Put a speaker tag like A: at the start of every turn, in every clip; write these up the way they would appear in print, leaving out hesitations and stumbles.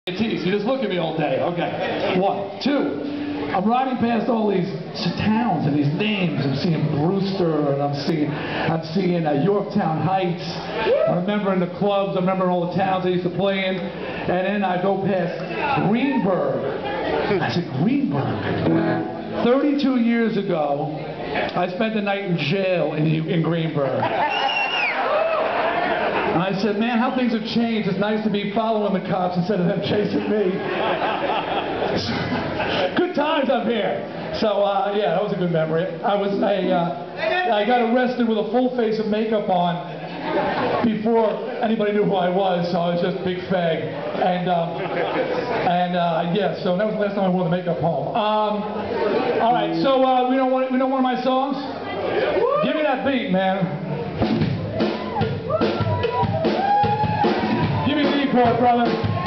A: You just look at me all day. Okay. 1, 2. I'm riding past all these towns and these names. I'm seeing Brewster and I'm seeing Yorktown Heights. I remember in the clubs. I remember all the towns I used to play in. And then I go past Greenburgh. I said, Greenburgh. 32 years ago, I spent the night in jail in Greenburgh. And I said, man, how things have changed. It's nice to be following the cops instead of them chasing me. Good times up here. So, yeah, that was a good memory. I got arrested with a full face of makeup on before anybody knew who I was, so I was just a big fag. And yeah, so that was the last time I wore the makeup home. All right, so we know one of my songs? Give me that beat, man. Give me the E-chord, brother.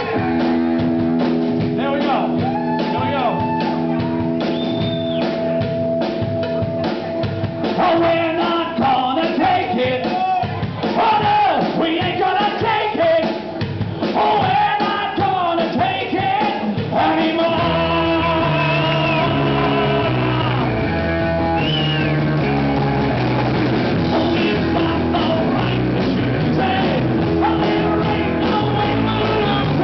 A: There we go. Here we go. Oh, we're not gonna take it. Oh, no, we ain't gonna take it. Oh, we're not gonna take it anymore. It's not the right to choose it. Oh, there ain't no way we'll lose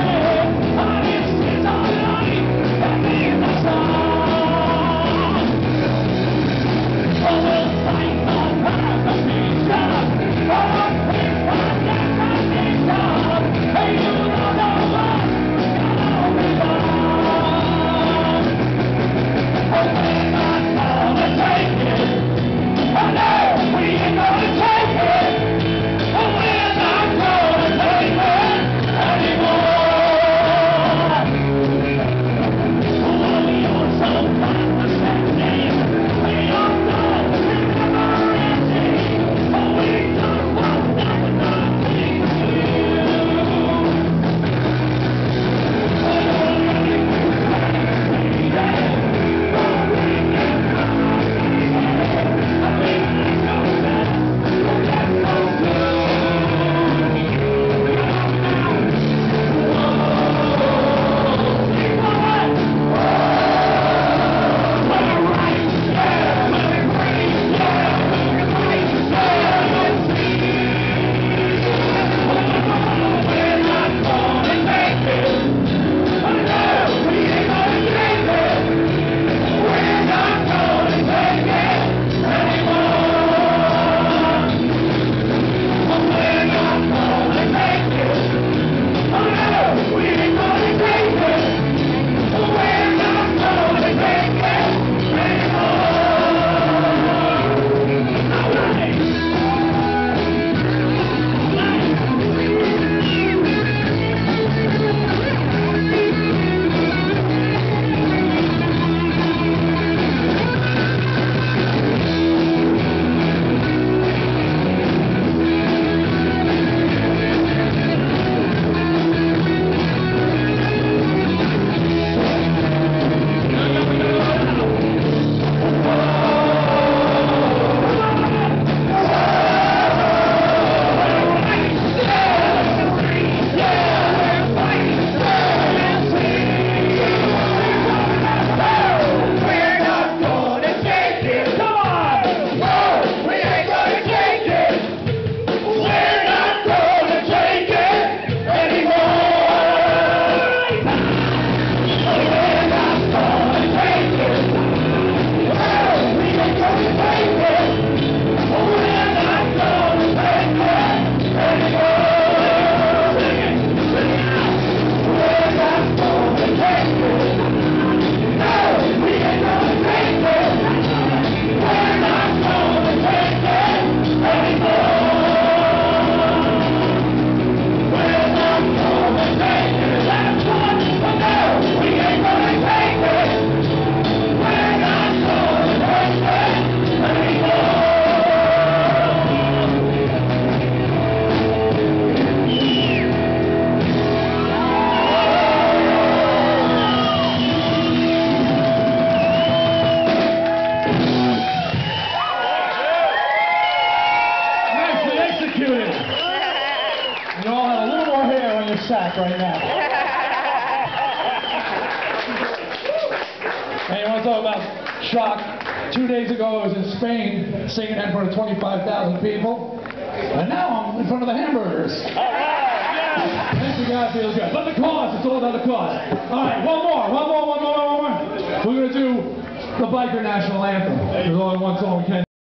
A: want to talk about shock. 2 days ago I was in Spain singing in front of 25,000 people. And now I'm in front of the hamburgers. Thank you, God, feels good. But the cause, it's all about the cause. All right, one more. We're going to do the biker national anthem. There's only one song we can